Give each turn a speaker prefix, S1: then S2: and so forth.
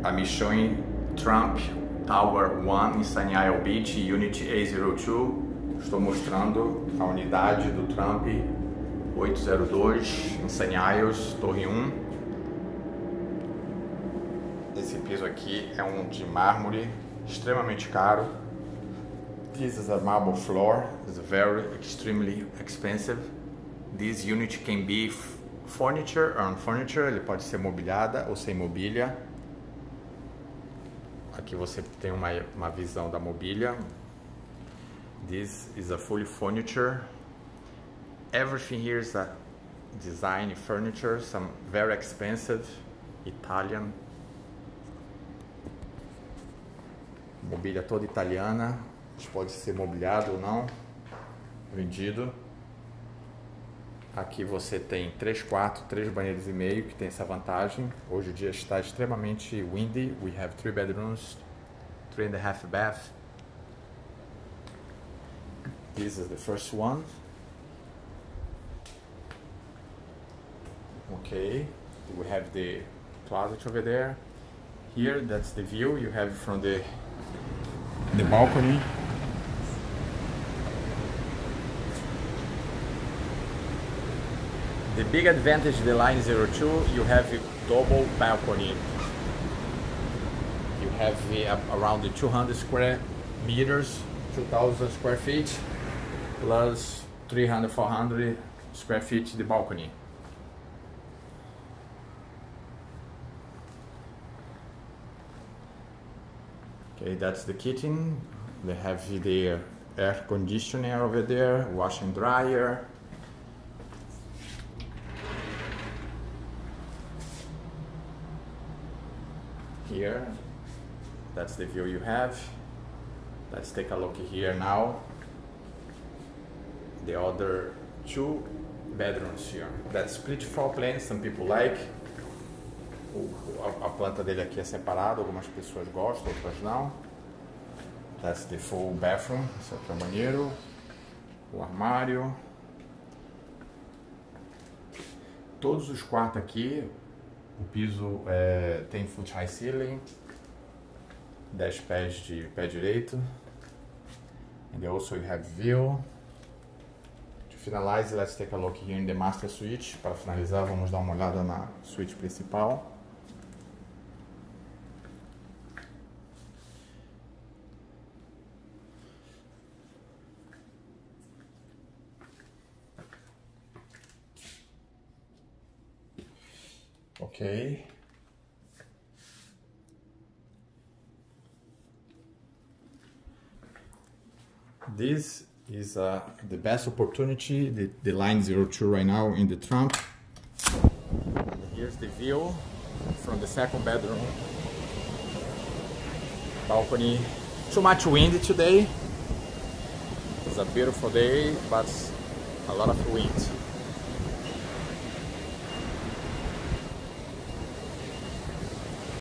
S1: I'm showing Trump Tower 1 em Sunny Isle Beach, Unit A02. Estou mostrando a unidade do Trump 802 em Sunny Isles, Torre 1. Esse piso aqui é um de mármore extremamente caro. This is a marble floor. It's very extremely expensive. This unit can be furniture or non-furniture. Ele pode ser mobiliada ou sem mobília. Aqui você tem uma visão da mobília. This is a fully furniture. Everything here is a design furniture. Some very expensive Italian. Mobília toda italiana. Pode ser mobiliado ou não. Vendido. Aqui você tem 3 quartos, 3 banheiros e meio, que tem essa vantagem. Hoje o dia está extremamente windy. We have 3 bedrooms, 3.5 baths. This is the first one. Okay, we have the closet over there. Here, that's the view you have from the balcony. The big advantage of the Line 02, you have a double balcony. You have around the 200 square meters, 2,000 square feet, plus 300, 400 square feet the balcony. Okay, that's the kitchen. They have the air conditioner over there, wash and dryer. Here, that's the view you have. Let's take a look here now. The other 2 bedrooms here. That's split floor plan, some people like. A planta dele aqui é separada, algumas pessoas gostam, outras não. That's the full bathroom. Esse aqui é o banheiro, o armário. Todos os quartos aqui, o piso tem foot high ceiling, 10 pés de pé direito. And also you have view. To finalize, let's take a look here in the master suite. Para finalizar, vamos dar uma olhada na suíte principal. Okay. This is the best opportunity, the Line 02 right now in the Trump. Here's the view from the second bedroom. Balcony. Too much wind today. It's a beautiful day, but a lot of wind.